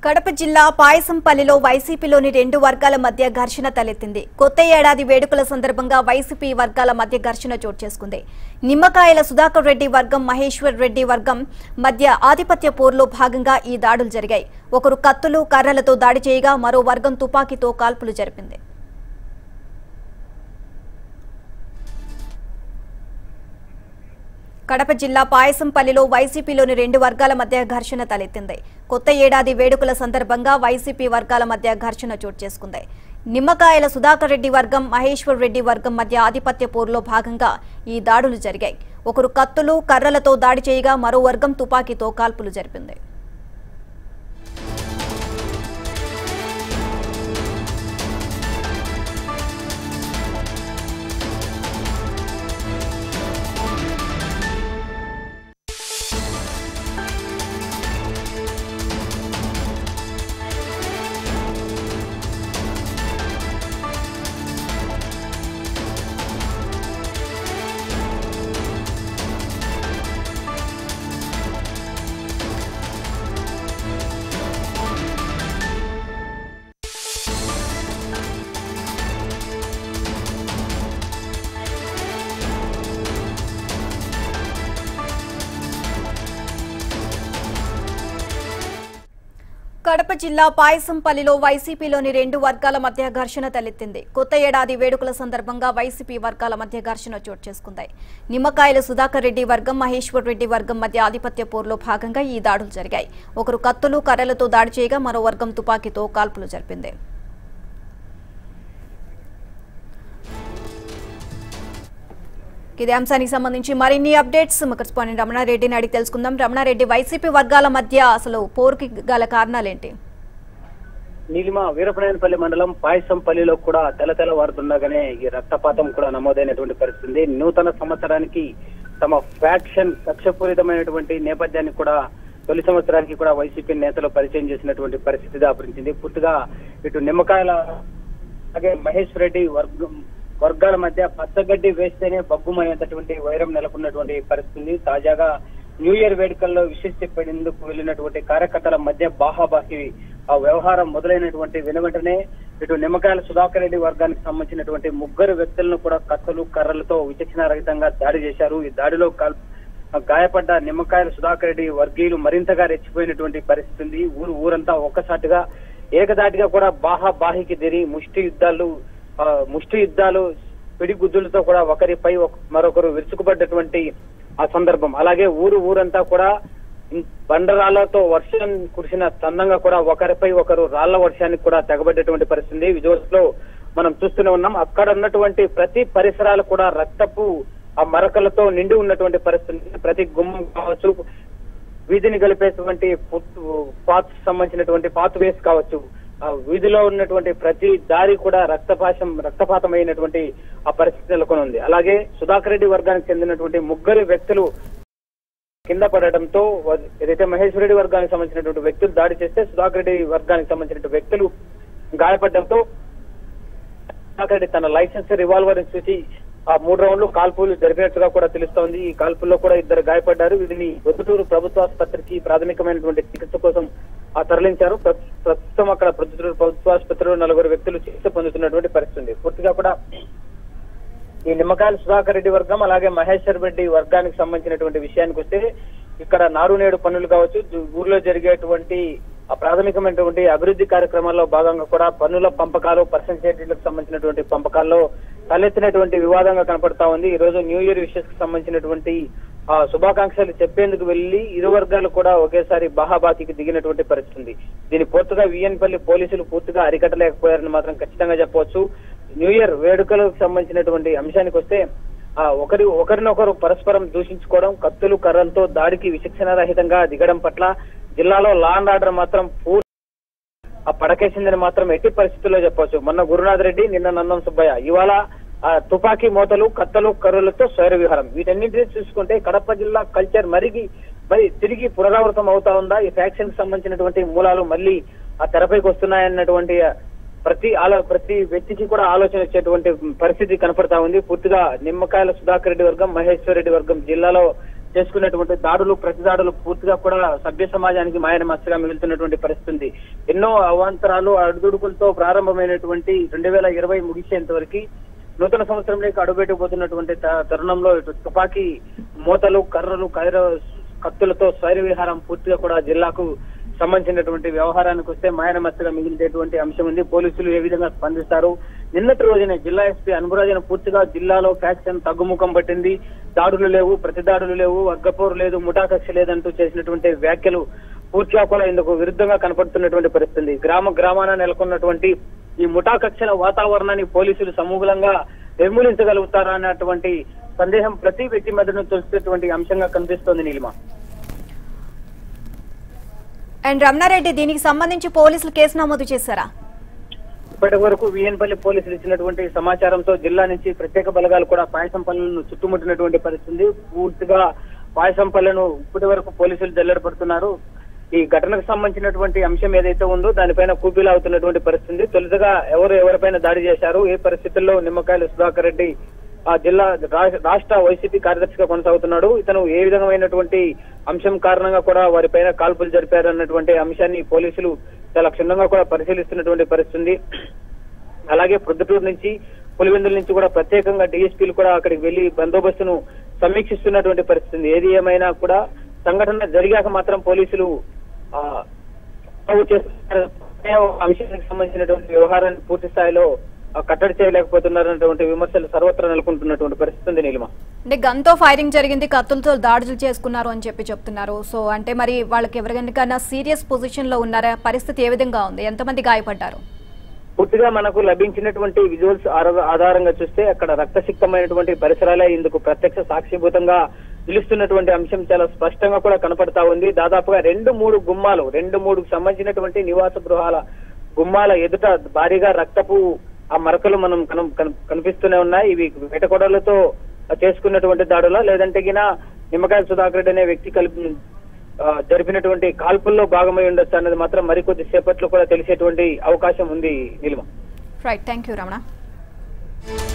కడప జిల్లా పాయసంపల్లిలో వైసీపీలోని రెండు వర్గాల మధ్య ఘర్షణ తలెత్తింది. కొత్త ఏడాది వేడుకల సందర్భంగా వైసీపీ వర్గాల మధ్య ఘర్షణ చోటు చేసుకుంది. నిమ్మకాయల సుధాకర్ రెడ్డి వర్గం, మహేశ్వర్ రెడ్డి వర్గం మధ్య ఆధిపత్య పోరులో భాగంగా ఈ దాడులు జరిగాయి. ఒకరు కత్తులు, కర్రలతో దాడి చేయగా మరో వర్గం తుపాకీతో కాల్పులు జరిపింది. కడప జిల్లా పాయసంపల్లిలో వైసీపీలోని రెండు వర్గాల మధ్య ఘర్షణ తలెత్తింది. కొత్త ఏడాది వేడుకల సందర్భంగా వైసీపీ వర్గాల మధ్య ఘర్షణ చోటు చేసుకుంది. నిమ్మకాయల సుధాకర్ రెడ్డి వర్గం, మహేశ్వర్ రెడ్డి వర్గం మధ్య ఆధిపత్య పోరులో భాగంగా ఈ దాడులు జరిగాయి. ఒకరు కత్తులు, కర్రలతో దాడి చేయగా మరో వర్గం తుపాకీతో కాల్పులు జరిపింది. కడప జిల్లా పాయసంపల్లిలో వైసీపీలోని రెండు వర్గాల మధ్య ఘర్షణ తలెత్తింది. కొత్త ఏడాది వేడుకల సందర్భంగా వైసీపీ వర్గాల మధ్య ఘర్షణ చోటు చేసుకుంది. నిమ్మకాయల సుధాకర్ రెడ్డి వర్గం, మహేశ్వర్ రెడ్డి వర్గం మధ్య ఆధిపత్య పోరులో భాగంగా ఈ దాడులు జరిగాయి. ఒకరు కత్తులు, కర్రలతో దాడి చేయగా మరో వర్గం తుపాకీతో కాల్పులు జరిపింది. ఇదే అంశానికి సంబంధించి మరిన్ని అప్డేట్స్ మా కరెస్పాండెంట్ రమణారెడ్డిని అడిగి తెలుసుకుందాం. రమణారెడ్డి, వైసీపీ వర్గాల మధ్య అసలు పోరుకి గల కారణాలేంటి? నీలిమ, వీరపనేనిపల్లి మండలం పాయసంపల్లిలో కూడా తెల్లవారుతుండగానే ఈ రక్తపాతం కూడా నమోదైనటువంటి పరిస్థితి. నూతన సంవత్సరానికి తమ ఫ్యాక్షన్ కక్షపూరితమైనటువంటి నేపథ్యాన్ని కూడా తొలి సంవత్సరానికి కూడా వైసీపీ నేతలు పరిచయం చేసినటువంటి పరిస్థితి దాపరించింది. పూర్తిగా ఇటు నిమ్మకాయల అలాగే మహేశ్వర్ రెడ్డి వర్గాల మధ్య పచ్చగడ్డి వేస్తేనే బగ్గుమనేటటువంటి వైరం నెలకొన్నటువంటి పరిస్థితి. తాజాగా న్యూ ఇయర్ వేడుకల్లో విశేష చెప్పేందుకు వెళ్లినటువంటి కార్యకర్తల మధ్య బాహాబాహి ఆ వ్యవహారం మొదలైనటువంటి వెనువెంటనే ఇటు నిమ్మకాయల సుధాకర్ రెడ్డి వర్గానికి సంబంధించినటువంటి ముగ్గురు వ్యక్తులను కూడా కత్తులు, కర్రలతో విచక్షణారహితంగా దాడి చేశారు. ఈ దాడిలో గాయపడ్డ నిమ్మకాయల సుధాకర్ రెడ్డి వర్గీయులు మరింతగా రెచ్చిపోయినటువంటి పరిస్థితి. ఊరంతా ఒక్కసాటిగా ఏకదాటిగా కూడా బాహాబాహికి దిరి ముష్టి యుద్ధాలు పిడిగుద్దులతో కూడా ఒకరిపై మరొకరు విరుచుకుపడ్డటువంటి ఆ సందర్భం. అలాగే ఊరంతా కూడా బండరాళ్లతో వర్షం కురిసిన చందంగా కూడా ఒకరిపై ఒకరు రాళ్ల వర్షానికి కూడా తెగబడ్డటువంటి పరిస్థితి విజువల్స్ లో మనం చూస్తూనే ఉన్నాం. అక్కడ ఉన్నటువంటి ప్రతి పరిసరాలు కూడా రక్తపు ఆ మరకలతో నిండి ఉన్నటువంటి పరిస్థితి. ప్రతి గుమ్మం కావచ్చు, వీధిని గలిపేటువంటి సంబంధించినటువంటి పాత్వేస్ కావచ్చు, ఆ వీధిలో ఉన్నటువంటి ప్రతి దారి కూడా రక్తపాతమైనటువంటి ఆ పరిస్థితి నెలకొని ఉంది. అలాగే సుధాకర్ రెడ్డి వర్గానికి చెందినటువంటి ముగ్గురు వ్యక్తులు కింద పడడంతో, ఏదైతే మహేశ్వర్ రెడ్డి వర్గానికి సంబంధించినటువంటి వ్యక్తులు దాడి చేస్తే సుధాకర్ రెడ్డి వర్గానికి సంబంధించినటువంటి వ్యక్తులు గాయపడడంతో సుధాకర్ రెడ్డి తన లైసెన్స్ రివాల్వర్ చూసి ఆ 3 రౌండ్లు కాల్పులు జరిపినట్టుగా కూడా తెలుస్తోంది. ఈ కాల్పుల్లో కూడా 2 గాయపడ్డారు. వీరిని ప్రొద్దుటూరు ప్రభుత్వ ఆసుపత్రికి ప్రాథమికమైనటువంటి చికిత్స కోసం తరలించారు. ప్రస్తుతం అక్కడ ప్రొద్దుటూరు ప్రభుత్వ ఆసుపత్రిలో 4 వ్యక్తులు చికిత్స పొందుతున్నటువంటి పరిస్థితి. పూర్తిగా కూడా ఈ నిమ్మకాయల సుధాకర్ రెడ్డి వర్గం అలాగే మహేశ్వర్ రెడ్డి వర్గానికి సంబంధించినటువంటి విషయానికి వస్తే, ఇక్కడ నారు నేడు పనులు కావచ్చు, ఊర్లో జరిగేటువంటి ఆ ప్రాథమికమైనటువంటి అభివృద్ధి కార్యక్రమాల్లో భాగంగా కూడా పన్నుల పంపకాలు, పర్సెంటేజీలకు సంబంధించినటువంటి పంపకాల్లో తలెత్తినటువంటి వివాదంగా కనపడతా ఉంది. ఈ రోజు న్యూ ఇయర్ విషెస్ కు సంబంధించినటువంటి శుభాకాంక్షలు చెప్పేందుకు వెళ్లి ఇరు వర్గాలు కూడా ఒకేసారి బాహాబాతికి దిగినటువంటి పరిస్థితి. దీన్ని పూర్తిగా వీఎన్పల్లి పోలీసులు పూర్తిగా అరికట్టలేకపోయారని మాత్రం ఖచ్చితంగా చెప్పవచ్చు. న్యూ ఇయర్ వేడుకలకు సంబంధించినటువంటి అంశానికి వస్తే ఒకరినొకరు పరస్పరం దూషించుకోవడం, కత్తులు, కర్రలతో దాడికి విచక్షణారహితంగా దిగడం పట్ల జిల్లాలో లా అండ్ ఆర్డర్ మాత్రం ఆ పడకేసిందని మాత్రం ఎట్టి పరిస్థితుల్లో చెప్పవచ్చు. మొన్న గురునాథ్ రెడ్డి, నిన్న నందం సుబ్బయ్య, ఇవాళ తుపాకీ మోతలు, కత్తలు, కర్రలతో స్వైర విహారం. వీటన్నింటినీ చూసుకుంటే కడప జిల్లా కల్చర్ మరి తిరిగి పునరావృతం అవుతా ఉందా? ఈ ఫ్యాక్షన్ కి సంబంధించినటువంటి మూలాలు మళ్ళీ ఆ తెరపైకి వస్తున్నాయన్నటువంటి ప్రతి వ్యక్తికి కూడా ఆలోచన వచ్చేటువంటి పరిస్థితి కనపడతా ఉంది. పూర్తిగా నిమ్మకాయల సుధాకర్ రెడ్డి వర్గం, మహేశ్వర్ రెడ్డి వర్గం జిల్లాలో చేసుకున్నటువంటి దాడులు ప్రతిదాడులు పూర్తిగా కూడా సభ్య సమాజానికి మాయన మచ్చగా మిగులుతున్నటువంటి పరిస్థితి. ఎన్నో అవాంతరాలు అడుగుడుకులతో ప్రారంభమైనటువంటి 2020 ముగిసేంత వరకు నూతన సంవత్సరంలోకి అడుగుపెట్టబోతున్నటువంటి తరుణంలో ఇటు తుపాకీ మూతలు కర్రలు కత్తులతో స్వైర విహారం పూర్తిగా కూడా జిల్లాకు సంబంధించినటువంటి వ్యవహారానికి వస్తే మాయన మచ్చగా మిగిలినటువంటి అంశం ఉంది. పోలీసులు ఏ విధంగా స్పందిస్తారు? నిన్నటి రోజునే జిల్లా ఎస్పీ అనురాజన పూర్తిగా జిల్లాలో ఫ్యాక్షన్ తగ్గుముఖం పట్టింది. దాడులు లేవు, ప్రతిదాడులు లేవు, వర్గపోరు లేదు, ముఠా కక్ష లేదంటూ చేసినటువంటి వ్యాఖ్యలు పూర్తిగా కూడా ఇందుకు విరుద్ధంగా కనపడుతున్నటువంటి పరిస్థితి. గ్రామాన నెలకొన్నటువంటి ఈ ముఠా కక్షల వాతావరణాన్ని పోలీసులు సమూలంగా నిర్మూలించగలుగుతారా అన్నటువంటి సందేహం ప్రతి వ్యక్తి మధ్యను తొలిసేటువంటి అంశంగా కనిపిస్తోంది నీలిమ. అండ్ రమణారెడ్డి, దీనికి సంబంధించి పోలీసులు కేసు నమోదు చేశారా? ఇప్పటి వరకు విఎన్పల్లి పోలీసులు ఇచ్చినటువంటి సమాచారంతో జిల్లా నుంచి ప్రత్యేక బలగాలు కూడా పాయసంపల్లిను చుట్టుముట్టినటువంటి పరిస్థితి. పూర్తిగా పాయసంపల్లిను ఇప్పటి వరకు పోలీసులు జల్లెడపడుతున్నారు. ఈ ఘటనకు సంబంధించినటువంటి అంశం ఏదైతే ఉందో దానిపైన కూపీలాగుతున్నటువంటి పరిస్థితి. తొలుతగా ఎవరిపైన దాడి చేశారు, ఏ పరిస్థితుల్లో నిమ్మకాయల సుధాకర్ రెడ్డి ఆ జిల్లా రాష్ట్ర వైసీపీ కార్యదర్శిగా కొనసాగుతున్నాడు, ఇతను ఏ విధమైనటువంటి అంశం కారణంగా కూడా వారిపైన కాల్పులు జరిపారు అన్నటువంటి అంశాన్ని పోలీసులు చాలా క్షుణ్ణంగా కూడా పరిశీలిస్తున్నటువంటి పరిస్థితి. అలాగే ప్రొద్దుటూరు నుంచి పులివెందుల నుంచి కూడా ప్రత్యేకంగా డిఎస్పీలు కూడా అక్కడికి వెళ్లి బందోబస్తును సమీక్షిస్తున్నటువంటి పరిస్థితి. ఏది ఏమైనా కూడా సంఘటన జరిగాక మాత్రం పోలీసులు అంశానికి సంబంధించినటువంటి వ్యవహారాన్ని పూర్తి స్థాయిలో కట్టడి చేయలేకపోతున్నారన్నటువంటి విమర్శలు సర్వత్రా నెలకొంటున్నటువంటి పరిస్థితి నీలిమ. అంటే గన్తో ఫైరింగ్ జరిగింది, కత్తులతో దాడులు చేసుకున్నారు అని చెప్తున్నారు. సో అంటే మరి వాళ్ళకి ఎవరికైనా సీరియస్ పొజిషన్ లో ఉన్నారా? పరిస్థితి ఏ విధంగా ఉంది? ఎంతమంది గాయపడ్డారు? పూర్తిగా మనకు లభించినటువంటి విజువల్స్ ఆధారంగా చూస్తే అక్కడ రక్తసిక్తమైనటువంటి పరిసరాలే ఇందుకు ప్రత్యక్ష సాక్షిభూతంగా నిలుస్తున్నటువంటి అంశం చాలా స్పష్టంగా కూడా కనపడతా ఉంది. దాదాపుగా 2-3 సంబంధించినటువంటి నివాస గృహాల గుమ్మాల ఎదుట భారీగా రక్తపు ఆ మరకలు మనం కనిపిస్తూనే ఉన్నాయి. ఇవి వేటకొడలతో చేసుకున్నటువంటి దాడులా, లేదంటే గిన నిమ్మకాయల సుధాకర్ రెడ్డి అనే వ్యక్తి జరిపినటువంటి కాల్పుల్లో భాగమై ఉండొచ్చు అన్నది మాత్రం మరికొద్ది సేపట్లో కూడా తెలిసేటువంటి అవకాశం ఉంది Neelima. Right, thank you Ramana.